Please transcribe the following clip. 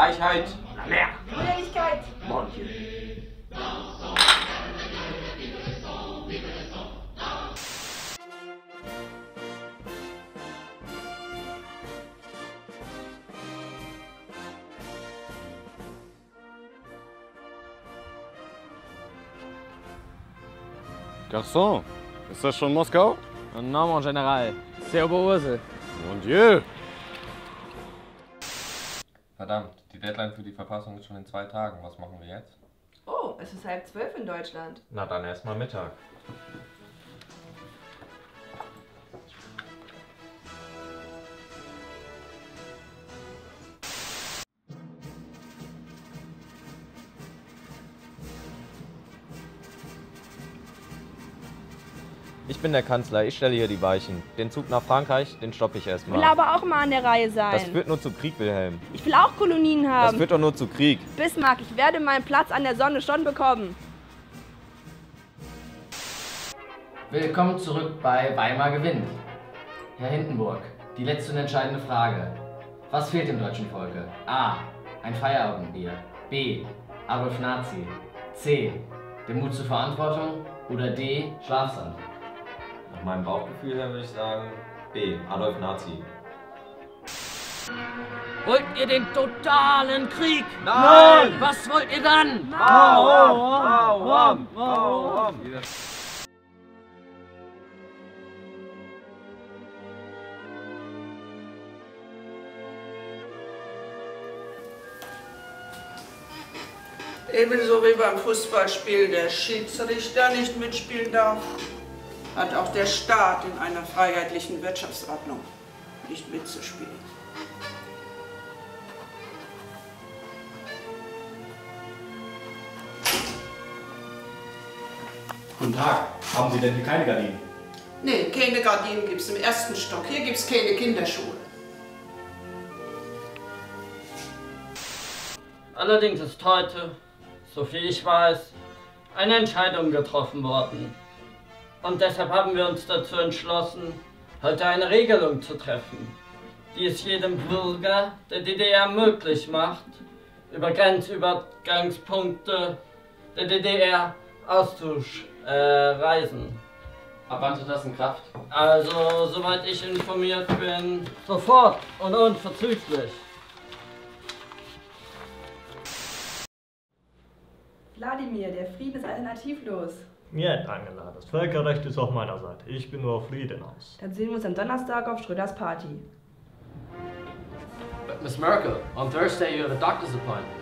Gleichheit. Na mehr. Brüderlichkeit. Mon Dieu. Garçon, ist das schon Moskau? Non, mon General. C'est Oberursel. Mon Dieu! Verdammt, die Deadline für die Verfassung ist schon in 2 Tagen. Was machen wir jetzt? Oh, es ist 11:30 in Deutschland. Na dann erstmal Mittag. Ich bin der Kanzler, ich stelle hier die Weichen. Den Zug nach Frankreich, den stoppe ich Ich will erstmal. aber auch mal an der Reihe sein. Das führt nur zu Krieg, Wilhelm. Ich will auch Kolonien Das haben. führt doch nur zu Krieg. Bismarck, ich werde meinen Platz an der Sonne schon bekommen. Willkommen zurück bei Weimar gewinnt. Herr Hindenburg, die letzte und entscheidende Frage. Was fehlt dem deutschen Volke? A. Ein Feierabendbier. B. Adolf Nazi. C. Der Mut zur Verantwortung. Oder D. Schlafsand. Nach meinem Bauchgefühl her würde ich sagen B. Adolf Nazi. Wollt ihr den totalen Krieg? Nein! Was wollt ihr dann? Ebenso wie beim Fußballspiel der Schiedsrichter nicht mitspielen darf, hat auch der Staat in einer freiheitlichen Wirtschaftsordnung nicht mitzuspielen. Guten Tag. Haben Sie denn hier keine Gardinen? Nee, keine Gardinen gibt es im 1. Stock. Hier gibt es keine Kinderschule. Allerdings ist heute, soviel ich weiß, eine Entscheidung getroffen worden. Und deshalb haben wir uns dazu entschlossen, heute eine Regelung zu treffen, die es jedem Bürger der DDR möglich macht, über Grenzübergangspunkte der DDR auszureisen. Ab wann tritt das in Kraft? Also, soweit ich informiert bin, sofort und unverzüglich. Wladimir, der Frieden ist alternativlos. Mir hat Angela. Das Völkerrecht ist auf meiner Seite. Ich bin nur auf Frieden aus. Dann sehen wir uns am Donnerstag auf Schröders Party. But Miss Merkel, on Thursday you have a doctor's appointment.